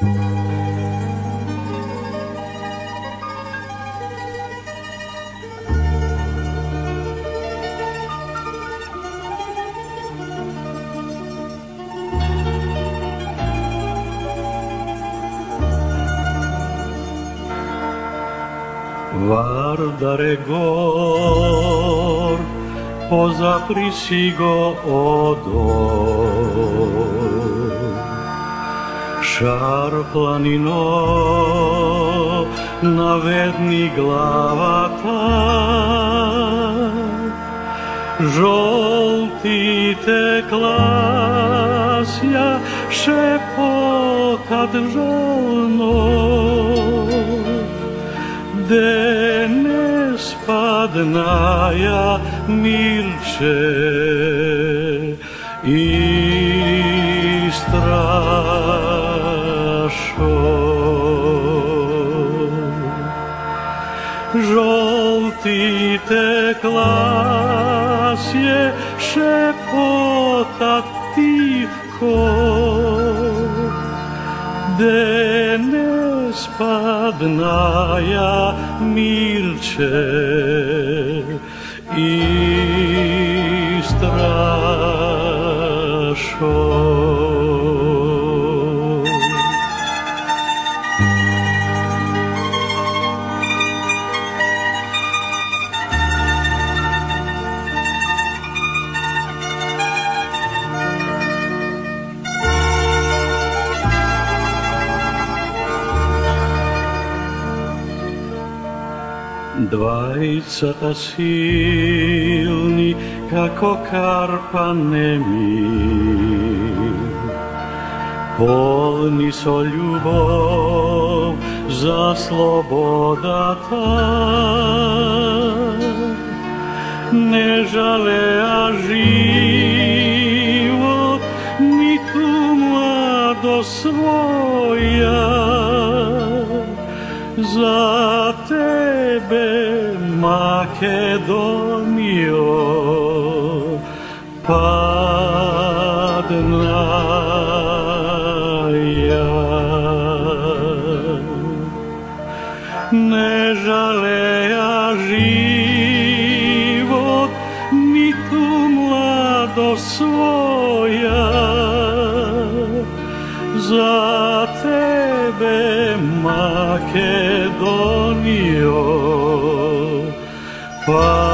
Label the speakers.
Speaker 1: Vardare gor, pozapri si go odor. Šar planino, na vedni glavata, žolti te klasja šepotat žalno, de ne spadnaja milče i strašo. Žolti te klasje šepotat tihko, de ne spadnaja milče i strašo. Dvajcata silni kako karpanemi, polni so ljubov za slobodata, ne žale a život ni tu mlado svoja. Za tebe, Makedonijo, padna ja. Ne žaleja život, ni tu mlado svoja. Za tebe, Makedonijo,